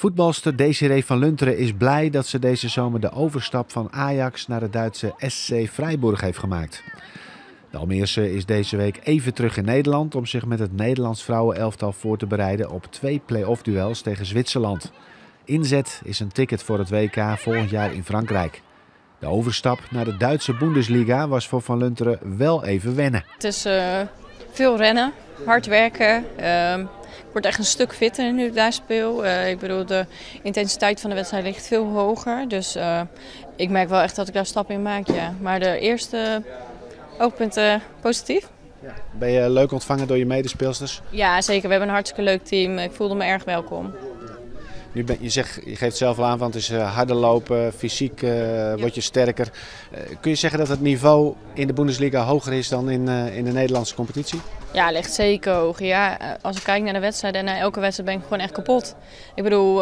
Voetbalster Desiree van Lunteren is blij dat ze deze zomer de overstap van Ajax naar het Duitse SC Freiburg heeft gemaakt. De Almeerse is deze week even terug in Nederland om zich met het Nederlands vrouwenelftal voor te bereiden op 2 play-off duels tegen Zwitserland. Inzet is een ticket voor het WK volgend jaar in Frankrijk. De overstap naar de Duitse Bundesliga was voor Van Lunteren wel even wennen. Het is veel rennen, hard werken. Ik word echt een stuk fitter nu ik daar speel. Ik bedoel, de intensiteit van de wedstrijd ligt veel hoger. Dus ik merk wel echt dat ik daar stappen in maak. Ja. Maar de eerste oogpunten positief. Ja. Ben je leuk ontvangen door je medespeelsters? Ja, zeker. We hebben een hartstikke leuk team. Ik voelde me erg welkom. Nu je geeft zelf al aan, want het is harder lopen, fysiek word je sterker. Kun je zeggen dat het niveau in de Bundesliga hoger is dan in de Nederlandse competitie? Ja, ligt zeker hoog. Ja, als ik kijk naar de wedstrijden en naar elke wedstrijd ben ik gewoon echt kapot. Ik bedoel,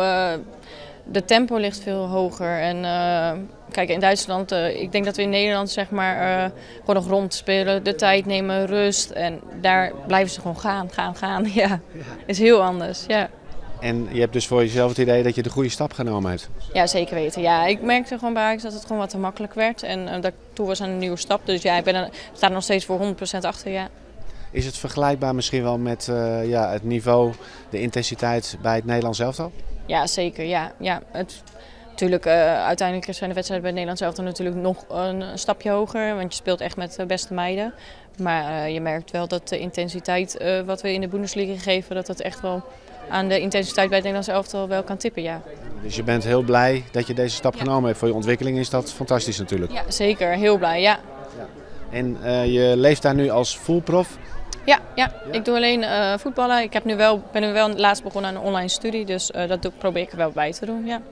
de tempo ligt veel hoger. En kijk, in Duitsland, ik denk dat we in Nederland zeg maar gewoon nog rondspelen, de tijd nemen, rust. En daar blijven ze gewoon gaan. Ja, is heel anders, ja. En je hebt dus voor jezelf het idee dat je de goede stap genomen hebt? Ja, zeker weten. Ja, ik merkte gewoon bij Ajax dat het gewoon wat te makkelijk werd. En dat ik toe was aan een nieuwe stap. Dus ja, ik sta er nog steeds voor 100% achter, ja. Is het vergelijkbaar misschien wel met het niveau, de intensiteit bij het Nederlands elftal? Ja, zeker. Ja. Natuurlijk, uiteindelijk zijn de wedstrijden bij het Nederlands elftal natuurlijk nog een stapje hoger. Want je speelt echt met de beste meiden. Maar je merkt wel dat de intensiteit wat we in de Bundesliga geven, dat dat echt wel aan de intensiteit bij het Nederlands elftal wel kan tippen, ja. Dus je bent heel blij dat je deze stap genomen hebt. Voor je ontwikkeling is dat fantastisch natuurlijk. Ja, zeker. Heel blij, ja. En je leeft daar nu als fullprof? Ja, ik doe alleen voetballen. Ik ben nu wel laatst begonnen aan een online studie, dus dat probeer ik er wel bij te doen, ja.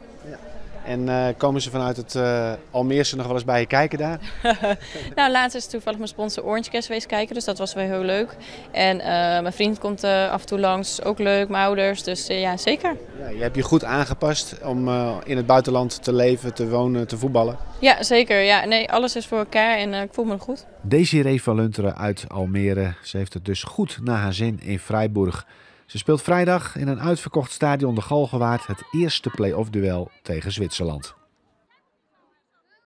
En komen ze vanuit het Almeerse nog wel eens bij je kijken daar? Nou, laatst is toevallig mijn sponsor Orange Cash geweest kijken, dus dat was wel heel leuk. En mijn vriend komt af en toe langs, ook leuk, mijn ouders, dus ja, zeker. Ja, je hebt je goed aangepast om in het buitenland te leven, te wonen, te voetballen? Ja, zeker. Ja, nee, alles is voor elkaar en ik voel me goed. Desiree van Lunteren uit Almere. Ze heeft het dus goed naar haar zin in Freiburg. Ze speelt vrijdag in een uitverkocht stadion de Galgenwaard het eerste play-off duel tegen Zwitserland.